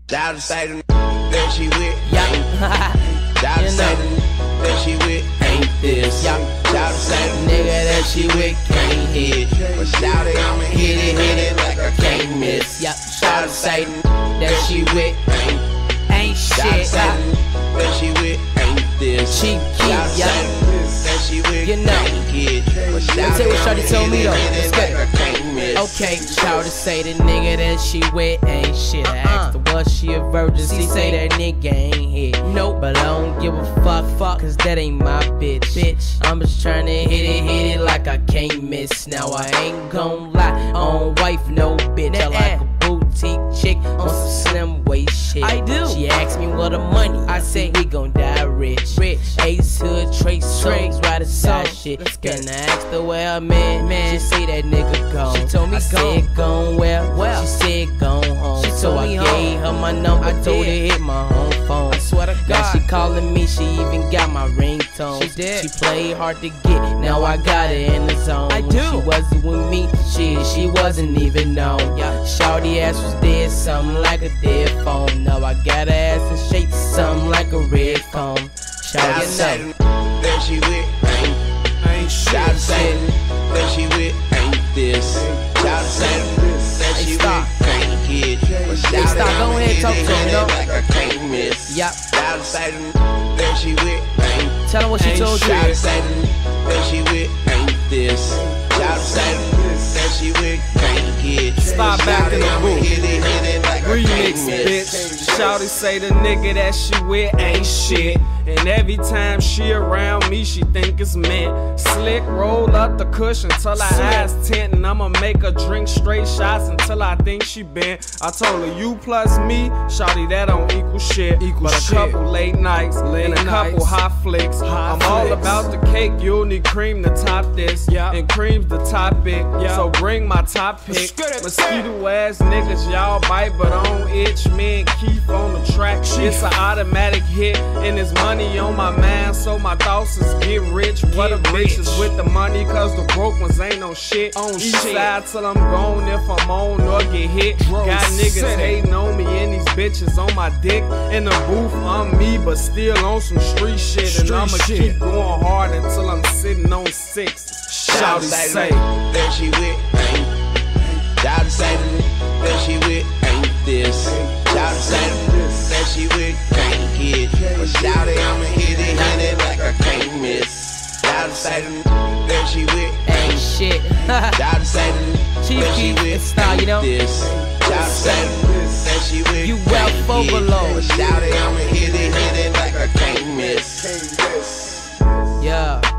Shout say the that she with. Yeah. Shout say the that she with. Ain't this. Yeah. Shout say the Nigga that she with can't hit. But shout it, I'ma hit it like I can't miss. Yep. Shout say that she with ain't Shout shit. say the that she with. Ain't this. She keep, Shout yeah. say that she with. You know. Ain't kid. But Let me tell you what Shorty told me though. Let's like get I it. can't miss. Okay, Shorty say the nigga that she with ain't shit. I asked her was she a virgin, she say that nigga ain't hit. Nope, but I don't give a fuck, cause that ain't my bitch. I'm just tryna hit it like I can't miss. Now I ain't gon' lie, I don't wife no bitch. I like a boutique chick on some slim waist shit. I do. She asked me what the money, I say we gon' die rich. Ace Hood, Trace songs, ride aside shit. Then I asked her where I'm at, she say that nigga gone. She told me I said gone well, she said gone home. So I gave her my number, told her hit my home phone. I swear to God. Now she calling me, she even got my ringtone. She did. She played hard to get, now I got her in the zone. I do. When she wasn't with me, she wasn't even known. Shawty ass was dead, something like a dead phone. Now I got her ass in shape, something like a red cone. Shout say that she with ain't shit. Shout say that she with ain't this. Shout say that she with ain't kid. But shout go ahead, talk to me, though. like I can't miss. Yep. Shout say that she with ain't. Tell her what she told you. Shout say that she with ain't this. Shout say that she with ain't kid. Stop back in the booth. Like Remix, bitch. Shawty say the nigga that she with ain't shit. And every time she around me, she think it's mint. Slick, roll up the cushion till her eyes tint. And I'ma make her drink straight shots until I think she bent. I told her, you plus me, shawty, that don't equal shit. But a couple late nights and a couple hot flicks. I'm all about the cake, you'll need cream to top this. And cream's the topic, so bring my top pick. Mosquito ass niggas, y'all bite but I don't itch. Me and Keith on the track, it's an automatic hit. And it's money on my mind, so my thoughts is get rich. What a bitches with the money, cause the broke ones ain't no shit. East side till I'm gone if I'm on or get hit. Got niggas hating on me and these bitches on my dick. In the booth, I'm me, but still on some street shit. And I'ma keep going hard until I'm sitting on 6. Shawty say that she with ain't. Shawty say that she with ain't this. Shawty say that she with ain't kid. But shout it, I'ma hit it like I can't miss. Shawty say that she with ain't shit. Shawty say that she with style, you know. this. Shawty say that she with you well overload. But shout it, I'ma hit it like I can't miss. Yeah.